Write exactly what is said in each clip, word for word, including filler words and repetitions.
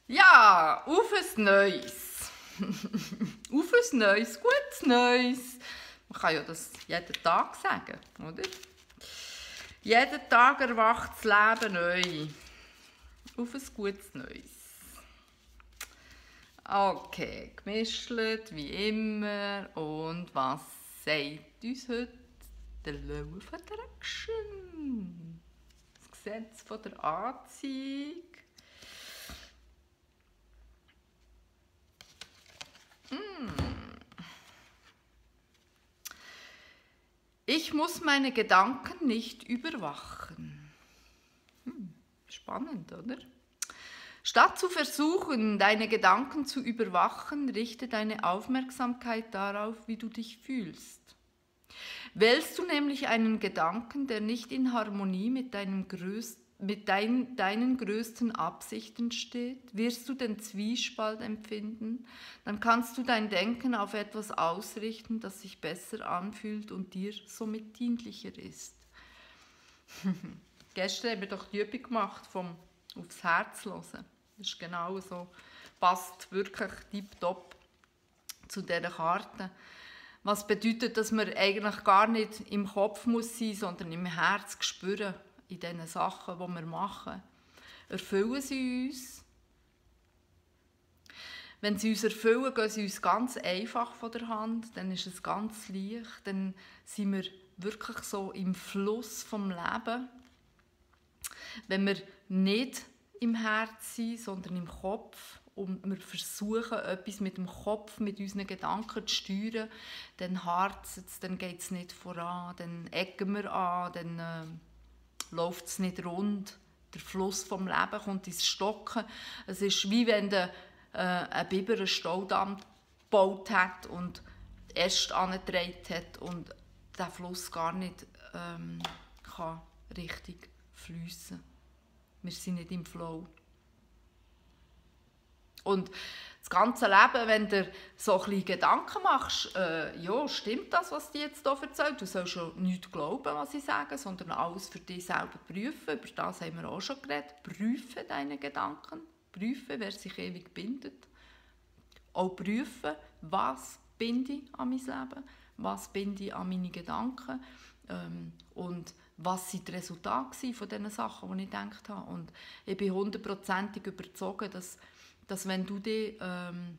Ja, auf ein Neues. Auf ein Neues, gutes Neues. Man kann ja das jeden Tag sagen, oder? Jeden Tag erwacht das Leben neu. Auf ein gutes Neues. Okay, gemischelt wie immer. Und was sagt uns heute der Law of Attraction? Das Gesetz von der Anziehung. Ich muss meine Gedanken nicht überwachen. Hm, spannend, oder? Statt zu versuchen, deine Gedanken zu überwachen, richte deine Aufmerksamkeit darauf, wie du dich fühlst. Wählst du nämlich einen Gedanken, der nicht in Harmonie mit, deinem größten, mit dein, deinen größten Absichten steht, wirst du den Zwiespalt empfinden, dann kannst du dein Denken auf etwas ausrichten, das sich besser anfühlt und dir somit dienlicher ist. Gestern haben wir doch die Übung gemacht, vom aufs Herz hören. Das ist genau so, passt wirklich tipptopp zu dieser Karte. Was bedeutet, dass man eigentlich gar nicht im Kopf muss sein, sondern im Herz spüren, in diesen Sachen, die wir machen. Erfüllen sie uns. Wenn sie uns erfüllen, gehen sie uns ganz einfach von der Hand, dann ist es ganz leicht, dann sind wir wirklich so im Fluss vom Leben. Wenn wir nicht im Herz sind, sondern im Kopf und wir versuchen, etwas mit dem Kopf, mit unseren Gedanken zu steuern, dann harzt es, dann geht es nicht voran, dann ecken wir an, dann äh, läuft es nicht rund. Der Fluss vom Leben kommt ins Stocken. Es ist wie wenn der, äh, ein Biber einen Staudamm gebaut hat und Äste angetragen hat und der Fluss gar nicht ähm, kann richtig fliessen. Wir sind nicht im Flow. Und das ganze Leben, wenn du so ein bisschen Gedanken machst, äh, ja, stimmt das, was die jetzt hier erzählt? Du sollst schon nicht glauben, was ich sage, sondern alles für dich selber prüfen. Über das haben wir auch schon geredet. Prüfe deine Gedanken. Prüfe, wer sich ewig bindet. Auch prüfen, was binde ich an mein Leben, was binde ich an meine Gedanken. Ähm, und was waren die Resultate von diesen Sachen, die ich gedacht habe. Und ich bin hundertprozentig überzeugt, dass, dass wenn du dich ähm,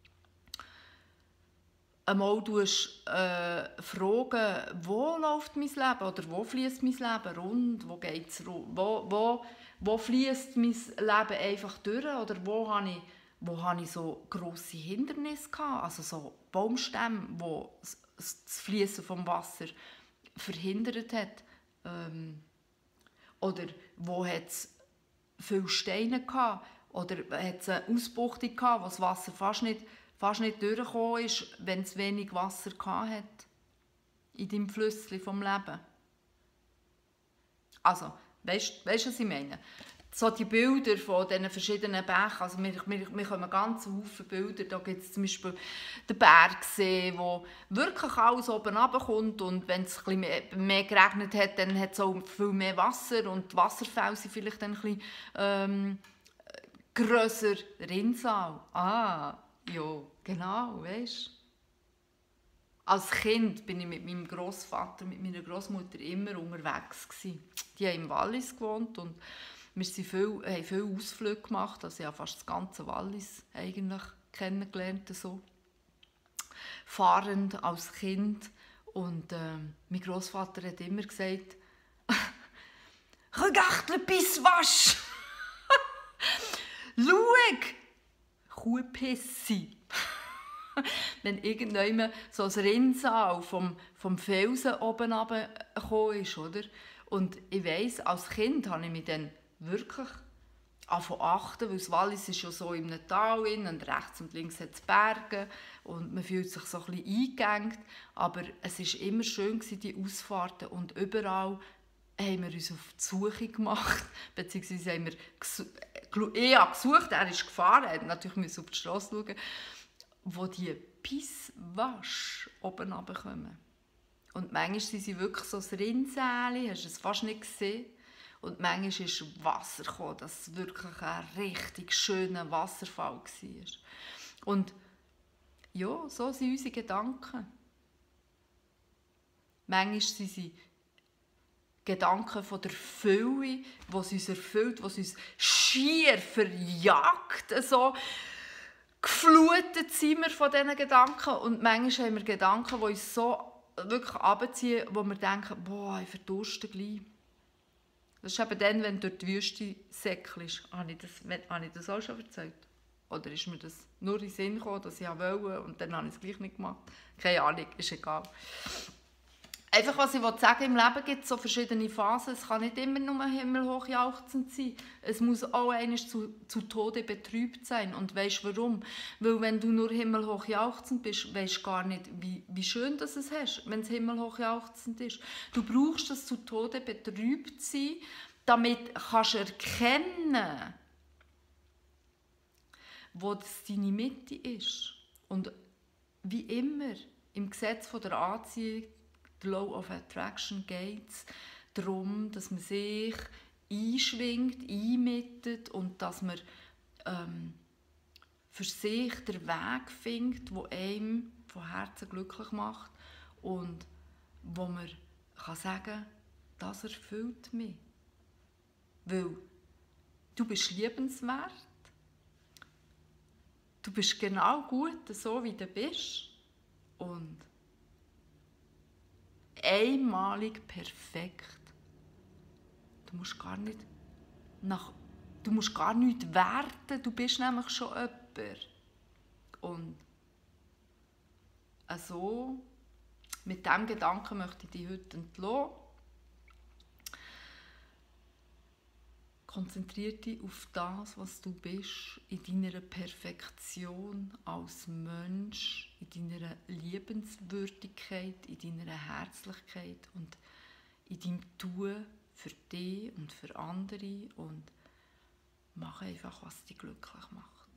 einmal tust, äh, fragen, wo läuft mein Leben oder wo fließt mein Leben rund, wo geht's wo, wo, wo fließt mein Leben einfach durch oder wo habe ich, wo habe ich so grosse Hindernisse gehabt, also so Baumstämme, wo das Fließen vom Wasser verhindert hat. Ähm, oder wo hat es viele Steine gehabt, oder hat es eine Ausbuchtung gehabt, wo das Wasser fast nicht, fast nicht durchgekommen ist, wenn es wenig Wasser gehabt hat in deinem Flüsschen vom Leben. Also, weißt du, was ich meine? So die Bilder von diesen verschiedenen Bächen, also wir, wir, wir haben ganz viele Bilder, da gibt es zum Beispiel den Bergsee, wo wirklich alles oben runterkommt und wenn es ein bisschen mehr geregnet hat, dann hat es auch viel mehr Wasser und die Wasserfälle sind vielleicht dann ein bisschen ähm, grösser. Rinnsal, ah, ja, genau, weißt du. Als Kind bin ich mit meinem Grossvater, mit meiner Großmutter immer unterwegs gewesen. Die haben im Wallis gewohnt und wir sind viel, haben viele Ausflüge gemacht, also ich habe fast das ganze Wallis eigentlich kennengelernt, so. Fahrend als Kind. Und äh, mein Grossvater hat immer gesagt, «Regarde le Pisswasch!» «Schau! Kuhpissi!» Wenn irgendjemand so ein Rinnsal vom, vom Felsen oben runtergekommen ist, oder? Und ich weiss, als Kind habe ich mich dann wirklich angefangen zu achten, weil das Wallis ist ja so in einem Tal in, und rechts und links hat es Berge und man fühlt sich so ein bisschen eingeengt, aber es war immer schön, die Ausfahrten, und überall haben wir uns auf die Suche gemacht, beziehungsweise haben wir gesucht, ich habe gesucht, er ist gefahren, er natürlich müssen auf die Strasse schauen, wo die Pisswasch oben runterkommen. Und manchmal sind sie wirklich so ein Rinnsal, hast du es fast nicht gesehen. Und manchmal ist Wasser gekommen, dass es wirklich ein richtig schöner Wasserfall war. Und ja, so sind unsere Gedanken. Manchmal sind sie Gedanken von der Fülle, die uns erfüllt, die uns schier verjagt. So geflutet sind wir von diesen Gedanken. Und manchmal haben wir Gedanken, die uns so wirklich runterziehen, wo wir denken, boah, ich verdurste gleich. Das ist eben dann, wenn du durch die Wüste säckelst. Habe ich das, habe ich das auch schon erzählt? Oder ist mir das nur in den Sinn gekommen, dass ich wollte und dann habe ich es gleich nicht gemacht? Keine Ahnung, ist egal. Einfach, was ich sagen im Leben gibt es so verschiedene Phasen. Es kann nicht immer nur himmelhoch jauchzend sein. Es muss auch einmal zu, zu Tode betrübt sein. Und weißt du warum? Weil wenn du nur himmelhoch jauchzend bist, weißt du gar nicht, wie, wie schön das es hast, wenn es himmelhoch jauchzend ist. Du brauchst das zu Tode betrübt sein, damit kannst du erkennen, wo das deine Mitte ist. Und wie immer im Gesetz von der Anziehung, the Law of Attraction, geht es darum, dass man sich einschwingt, einmittet und dass man ähm, für sich den Weg findet, der einem von Herzen glücklich macht und wo man kann sagen, das erfüllt mich. Weil du bist liebenswert, du bist genau gut, so wie du bist und einmalig perfekt. Du musst gar nicht nach, du musst gar nicht werten, du bist nämlich schon jemand. Und also, mit diesem Gedanken möchte ich dich heute entlassen. Konzentriere dich auf das, was du bist, in deiner Perfektion als Mensch, in deiner Liebenswürdigkeit, in deiner Herzlichkeit und in deinem Tun für dich und für andere und mach einfach, was dich glücklich macht.